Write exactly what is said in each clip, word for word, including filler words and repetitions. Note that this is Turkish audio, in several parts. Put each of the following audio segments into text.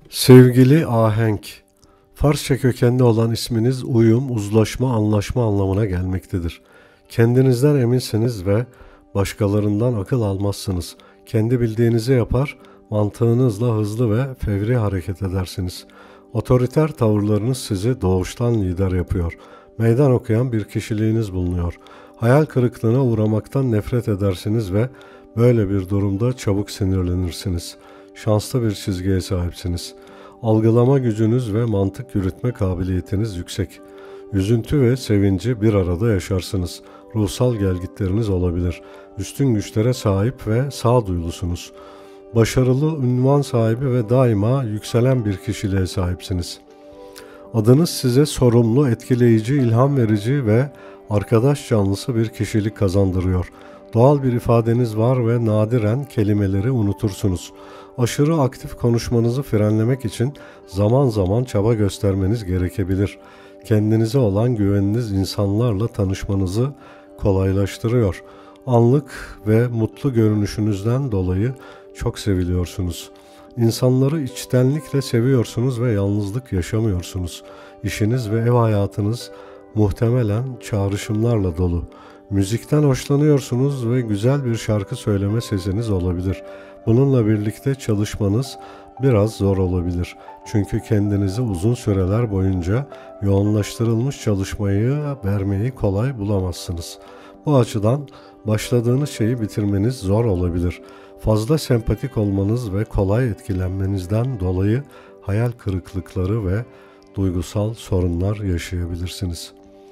Sevgili Ahenk, Farsça kökenli olan isminiz uyum, uzlaşma, anlaşma anlamına gelmektedir. Kendinizden eminsiniz ve başkalarından akıl almazsınız. Kendi bildiğinizi yapar, mantığınızla hızlı ve fevri hareket edersiniz. Otoriter tavırlarınız sizi doğuştan lider yapıyor. Meydan okuyan bir kişiliğiniz bulunuyor. Hayal kırıklığına uğramaktan nefret edersiniz ve böyle bir durumda çabuk sinirlenirsiniz. Şanslı bir çizgiye sahipsiniz. Algılama gücünüz ve mantık yürütme kabiliyetiniz yüksek. Üzüntü ve sevinci bir arada yaşarsınız. Ruhsal gelgitleriniz olabilir. Üstün güçlere sahip ve sağduyulusunuz. Başarılı, ünvan sahibi ve daima yükselen bir kişiliğe sahipsiniz. Adınız size sorumlu, etkileyici, ilham verici ve arkadaş canlısı bir kişilik kazandırıyor. Doğal bir ifadeniz var ve nadiren kelimeleri unutursunuz. Aşırı aktif konuşmanızı frenlemek için zaman zaman çaba göstermeniz gerekebilir. Kendinize olan güveniniz insanlarla tanışmanızı kolaylaştırıyor. Anlık ve mutlu görünüşünüzden dolayı çok seviliyorsunuz. İnsanları içtenlikle seviyorsunuz ve yalnızlık yaşamıyorsunuz. İşiniz ve ev hayatınız muhtemelen çağrışımlarla dolu. Müzikten hoşlanıyorsunuz ve güzel bir şarkı söyleme sesiniz olabilir. Bununla birlikte çalışmanız biraz zor olabilir. Çünkü kendinizi uzun süreler boyunca yoğunlaştırılmış çalışmayı vermeyi kolay bulamazsınız. Bu açıdan başladığınız şeyi bitirmeniz zor olabilir. Fazla sempatik olmanız ve kolay etkilenmenizden dolayı hayal kırıklıkları ve duygusal sorunlar yaşayabilirsiniz.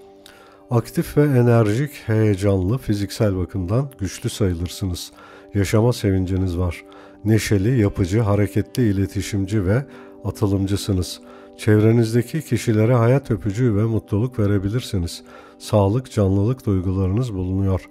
Aktif ve enerjik, heyecanlı, fiziksel bakımdan güçlü sayılırsınız. Yaşama sevinciniz var. Neşeli, yapıcı, hareketli, iletişimci ve atılımcısınız. Çevrenizdeki kişilere hayat öpücüğü ve mutluluk verebilirsiniz. Sağlık, canlılık duygularınız bulunuyor.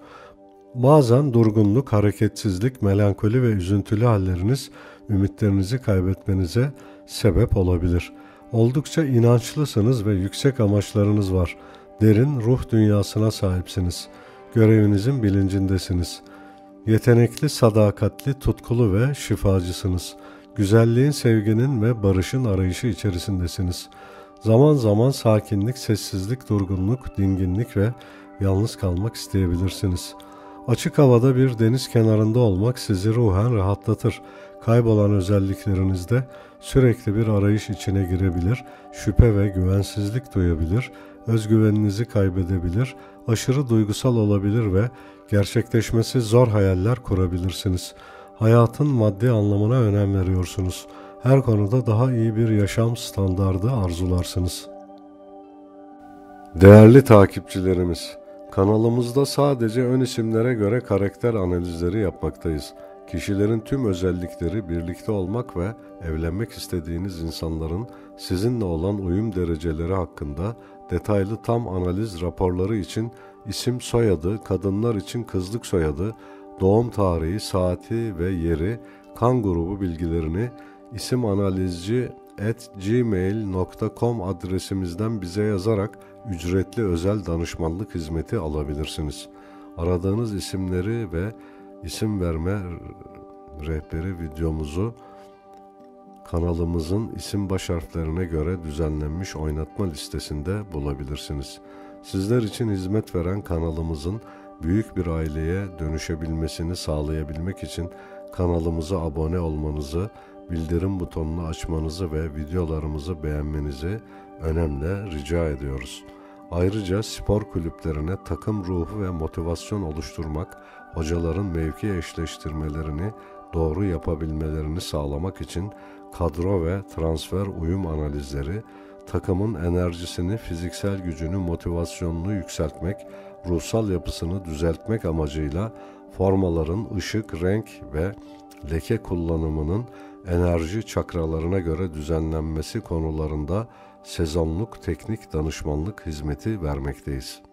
Bazen durgunluk, hareketsizlik, melankoli ve üzüntülü halleriniz ümitlerinizi kaybetmenize sebep olabilir. Oldukça inançlısınız ve yüksek amaçlarınız var. Derin ruh dünyasına sahipsiniz. Görevinizin bilincindesiniz. Yetenekli, sadakatli, tutkulu ve şifacısınız. Güzelliğin, sevginin ve barışın arayışı içerisindesiniz. Zaman zaman sakinlik, sessizlik, durgunluk, dinginlik ve yalnız kalmak isteyebilirsiniz. Açık havada bir deniz kenarında olmak sizi ruhen rahatlatır. Kaybolan özelliklerinizde sürekli bir arayış içine girebilir, şüphe ve güvensizlik duyabilir, özgüveninizi kaybedebilir, aşırı duygusal olabilir ve gerçekleşmesi zor hayaller kurabilirsiniz. Hayatın maddi anlamına önem veriyorsunuz. Her konuda daha iyi bir yaşam standardı arzularsınız. Değerli takipçilerimiz, kanalımızda sadece ön isimlere göre karakter analizleri yapmaktayız. Kişilerin tüm özellikleri, birlikte olmak ve evlenmek istediğiniz insanların sizinle olan uyum dereceleri hakkında detaylı tam analiz raporları için isim soyadı, kadınlar için kızlık soyadı, doğum tarihi, saati ve yeri, kan grubu bilgilerini isimanalizci at gmail nokta com adresimizden bize yazarak ücretli özel danışmanlık hizmeti alabilirsiniz. Aradığınız isimleri ve isim verme rehberi videomuzu kanalımızın isim baş harflerine göre düzenlenmiş oynatma listesinde bulabilirsiniz. Sizler için hizmet veren kanalımızın büyük bir aileye dönüşebilmesini sağlayabilmek için kanalımıza abone olmanızı, bildirim butonunu açmanızı ve videolarımızı beğenmenizi önemli rica ediyoruz. Ayrıca spor kulüplerine takım ruhu ve motivasyon oluşturmak, hocaların mevki eşleştirmelerini doğru yapabilmelerini sağlamak için kadro ve transfer uyum analizleri, takımın enerjisini, fiziksel gücünü, motivasyonunu yükseltmek, ruhsal yapısını düzeltmek amacıyla formaların ışık, renk ve leke kullanımının enerji çakralarına göre düzenlenmesi konularında sezonluk teknik danışmanlık hizmeti vermekteyiz.